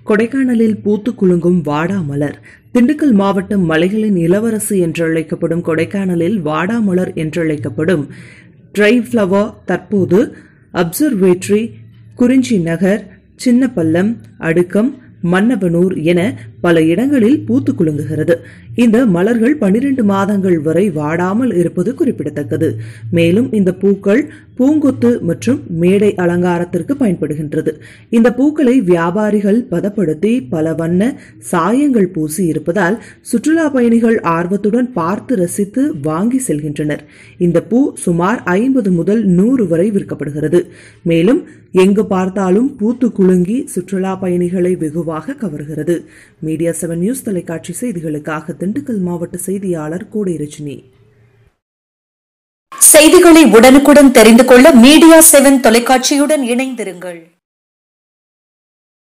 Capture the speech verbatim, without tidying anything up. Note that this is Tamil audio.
கொடைக்கானலில் பூத்து குலுங்கும் வாடாமலர். திண்டுக்கல் மாவட்டம் மலைகளின் இளவரசி என்றழைக்கப்படும் கொடைக்கானலில் வாடாமலர் என்றழைக்கப்படும் ட்ரை ஃபிளவர் தற்போது அப்சர்வேட்டரி, குறிஞ்சி நகர், சின்னப்பள்ளம், அடுக்கம், மன்னவனூர் என பல இடங்களில் பூத்து குலுங்குகிறது. இந்த மலர்கள் பனிரெண்டு மாதங்கள் வரை வாடாமல் இருப்பது குறிப்பிடத்தக்கது. மேலும் இந்த பூக்கள் பூங்கொத்து மற்றும் மேடை அலங்காரத்திற்கு பயன்படுகின்றது. இந்த பூக்களை வியாபாரிகள் பதப்படுத்தி பல வண்ண சாயங்கள் பூசி இருப்பதால் சுற்றுலா பயணிகள் ஆர்வத்துடன் பார்த்து ரசித்து வாங்கி செல்கின்றனர். இந்த பூ சுமார் ஐம்பது முதல் நூறு வரை விற்கப்படுகிறது. மேலும் எங்கு பார்த்தாலும் பூத்து குலுங்கி சுற்றுலா பயணிகளை வெகுவாக கவர்கிறது. மீடியா செவன் நியூஸ் தொலைக்காட்சி செய்திகளுக்காக திண்டுக்கல் மாவட்ட செய்தியாளர் கோடை ரஜினி. செய்திகளை உடனுக்குடன் தெரிந்து கொள்ள மீடியா செவன் தொலைக்காட்சியுடன் இணைந்திருங்கள்.